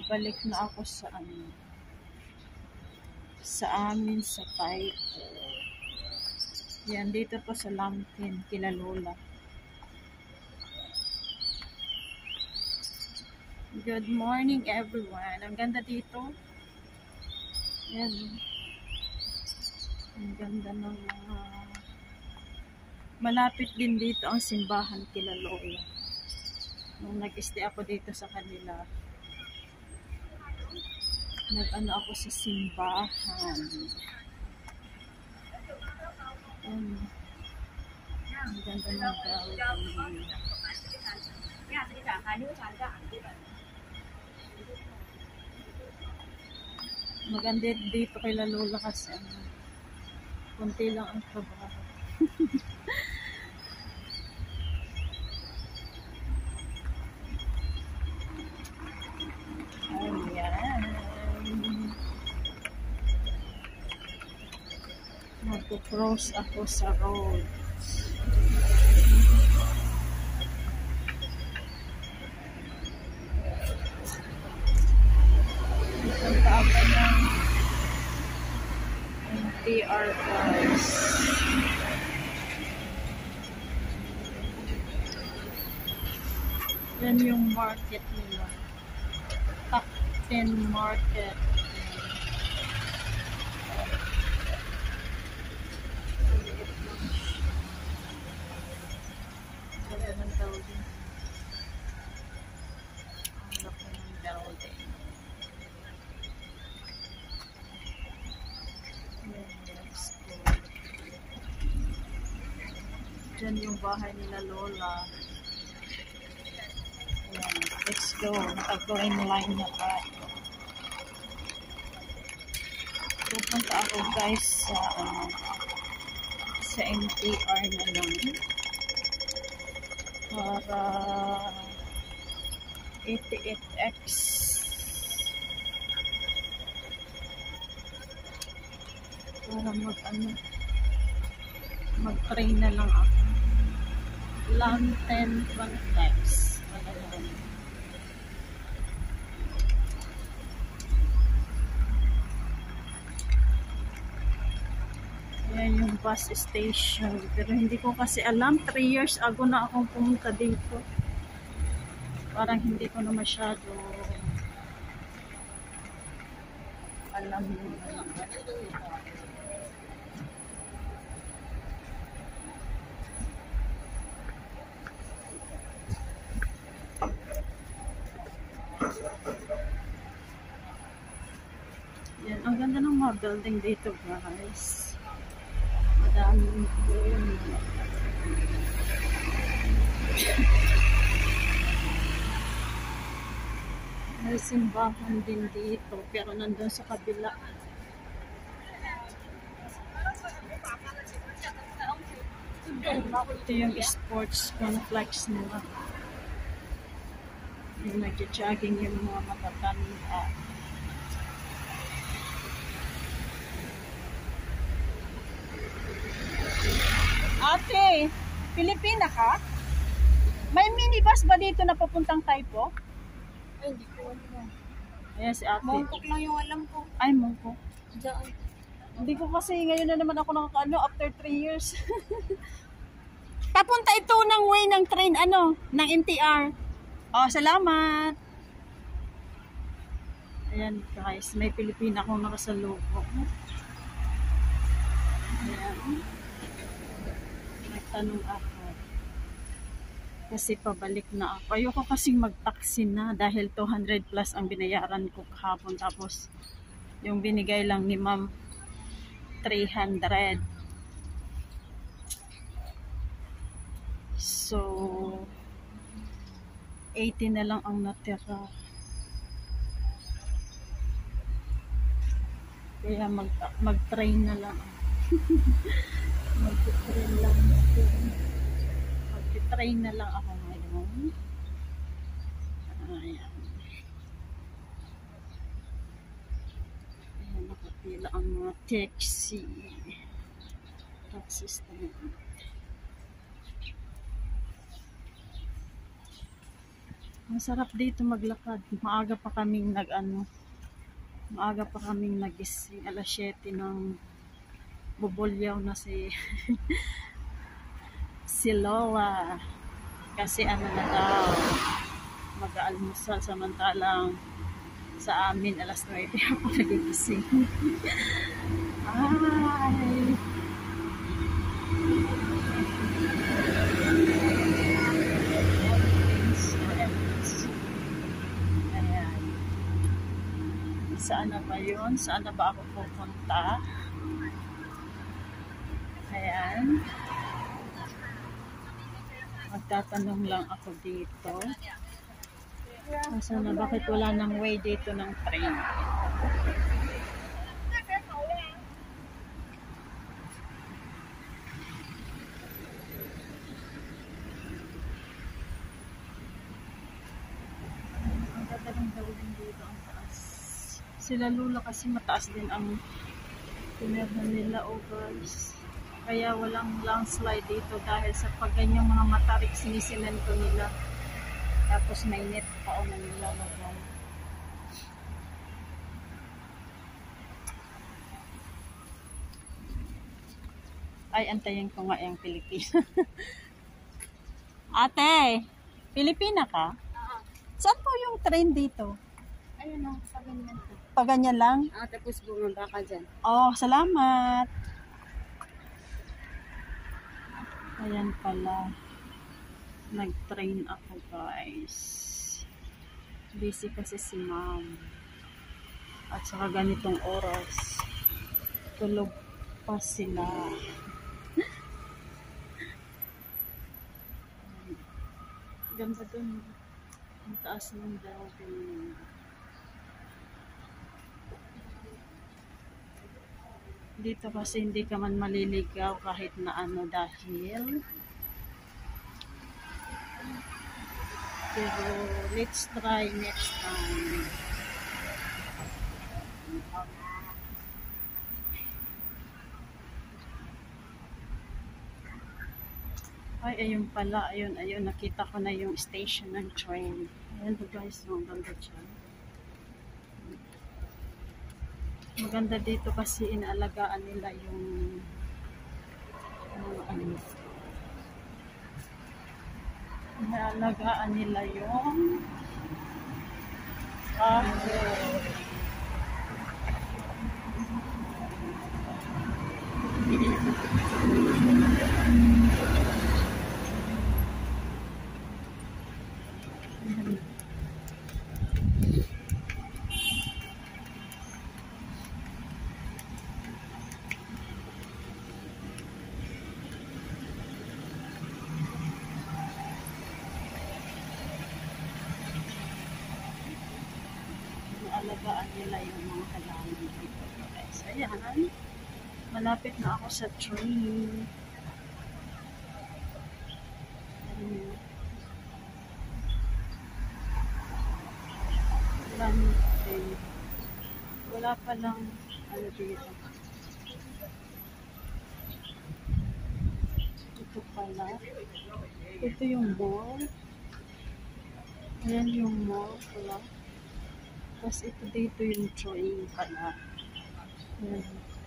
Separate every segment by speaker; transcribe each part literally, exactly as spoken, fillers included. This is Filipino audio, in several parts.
Speaker 1: Pabalik na ako sa ano, sa amin sa Taiko. Yan, dito po sa Lamtin, kila Lola. Good morning everyone. Ang ganda dito. Yan. Ang ganda ng mga uh, malapit din dito ang simbahan kila Lola. Nung nag-stay ako dito sa kanila, nag-ano ako sa simbahan. Um, ang ganda ng gawin. Maganda dito kay Lola kasi ano, kunti lang ang trabaho. Ayan. Mag-cross ako sa road. Punta ako ng N T R bus. Yan yung market nila. Takten Market. Ganda ng building. Ang laki ng building. Diyan yung bahay nila Lola. Ayan, let's go. Nakag-green line na tayo. Pupunta ako guys sa uh, sa N T R na lang para eighty-eight X para mag ano mag-train na lang ako. Lamtin Frontex. Yan yung bus station. Pero hindi ko kasi alam. three years ago na akong pumunta dito. Parang hindi ko na masyado alam yung alam. Yan, ang ganda ng mga building dito guys. Madaming doon. May simbahan din dito pero nandun sa kabila. Ito yung sports complex nila. Yung nag-jogging yung mga matatanda. Ate, Pilipina ka? May minibus ba dito na papuntang Taipo?
Speaker 2: Ay, hindi ko alam.
Speaker 1: Ayan si ate.
Speaker 2: Mongkok lang yung alam ko.
Speaker 1: Ay, Mongkok.
Speaker 2: Diyan.
Speaker 1: Hindi ko kasi ngayon na naman ako nakakaano after three years.
Speaker 2: Papunta ito ng way ng train, ano, ng N T R.
Speaker 1: Oh, salamat. Ayan guys, may Pilipina akong nakasalubong. Ayan. Nagtanong ako. Kasi pabalik na ako. Ayoko kasing mag-taxi na dahil two hundred plus ang binayaran ko kahapon. Tapos yung binigay lang ni ma'am three hundred. So eighty na lang ang natira. Kaya mag mag-train na lang. Mag-train lang ako. Mag-train na lang ako ngayon. Ayan. Ayan, nakapila ang mga taxi. Taxi stand. Masarap dito maglakad. Maaga pa kaming nag-ano. Maaga pa kaming nagising. alas siyete ng bubulyaw na si si Lola. Kasi ano na daw, mag-aalmusal samantalang sa amin alas nuwebe ako nagigising. Ay! Ayan. Saan na ba yun? Saan na ba ako pupunta? Ayan. Magtatanong lang ako dito. Saan na? Bakit wala nang way dito ng train? Ang ganda ng building dito, ang taas. Sila Lula kasi mataas din ang pinirhan nila, oh guys. Kaya walang landslide dito dahil sa pag ganyang mga matarik sinisemento nila. Tapos may net pa o na nilalagay. Ay, antayin ko nga yung Pilipina. Ate, Pilipina ka?
Speaker 2: Oo.
Speaker 1: Saan po yung train dito?
Speaker 2: Ayun o, sa ganyan po.
Speaker 1: Pag ganyan lang?
Speaker 2: Ah, tapos bumaba ka dyan.
Speaker 1: Oh, salamat. Ayan pala. Nag-train ako, guys. Busy kasi si ma'am. At saka ganitong oras. Tulog pa sila. Ganda dun. Ang taas ng building. Dito kasi hindi ka man maliligaw kahit na ano dahil. Pero let's try next time. Ay, ayun pala. Ayun, ayun. Nakita ko na yung station ng train. Ayan po guys. Ang ganda dyan. Maganda dito kasi inaalagaan nila yung ano, ano, inaalagaan nila yung ah, alagaan nila yung mga halaman dito guys. Ayan. Malapit na ako sa train. Ayan. Wala, eh, wala pa lang ano dito. Ito pala. Ito yung mall. Ayan yung mall pala. Tapos ito dito yung train pala. Ayan.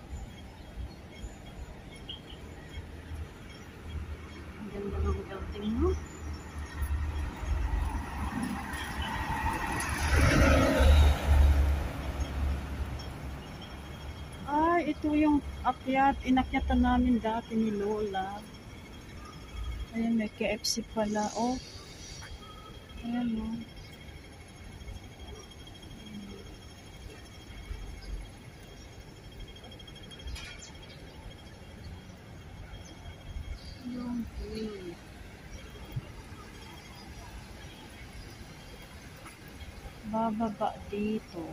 Speaker 1: Ang ganda ng building, no? Ay, ito yung akyat. Inakyatan namin dati ni Lola. Ayan, may K F C pala. Oh. Ayan, no? Yung view. Bababa dito.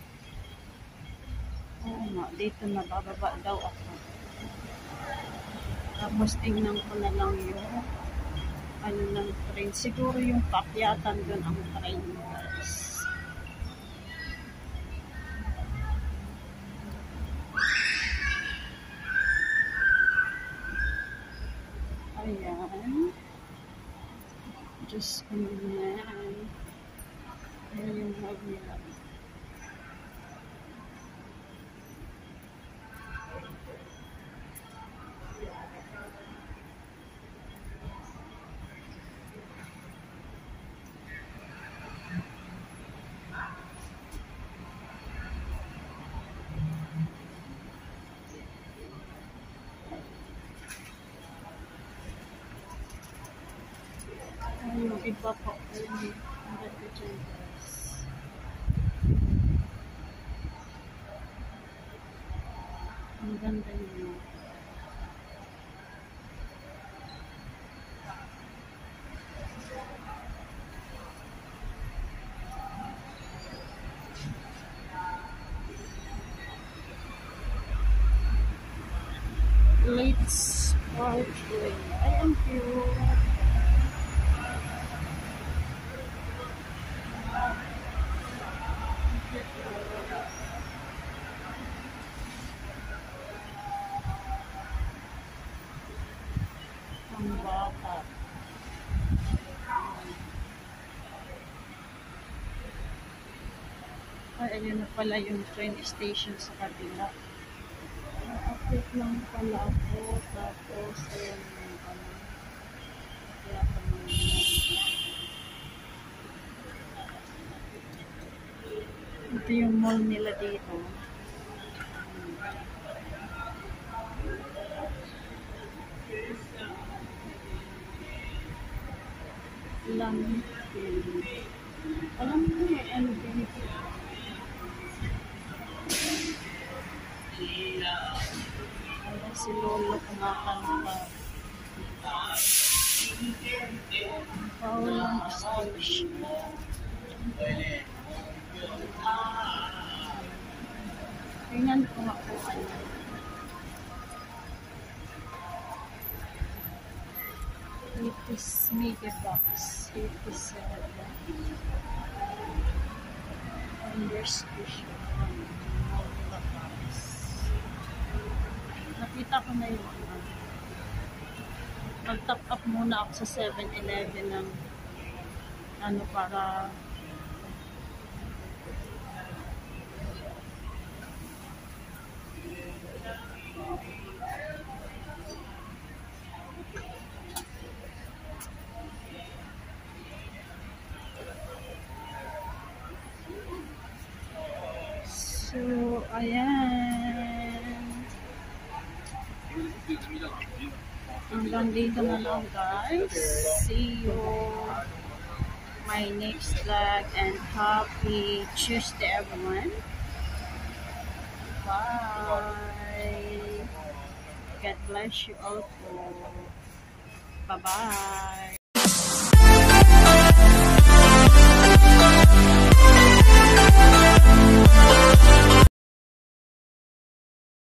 Speaker 1: Oo nga, dito na bababa daw ako. Tapos tingnan ko na lang yung ano ng train. Siguro yung pakyatan doon ang train, guys. Ayan. Diyos ko naman. Ayan yung mall nila. Ayan yung iba po. Ayan yung ang ganda dyan, guys. Ang ganda niyo. Let's portrait. Ay, ang cute. Ang bata. Ay, ayun na pala yung train station sa kabila. Na-update lang pala ako. Tapos, ayun yung ano. Kaya ako ito yung mall nila dito. Lang. Alam mo yung ano dito. Ayan si Lolo kumakanta. Paulang station. Tingnan ko nga po ano. It is mega box. eighty-seven. Under station. Nakita ko na yung ano. Mag-top up muna ako sa seven eleven ng ano para so ayan. Hanggang dito na lang, guys. See you my next vlog and happy Tuesday, everyone. Bye. God bless you all. Bye bye.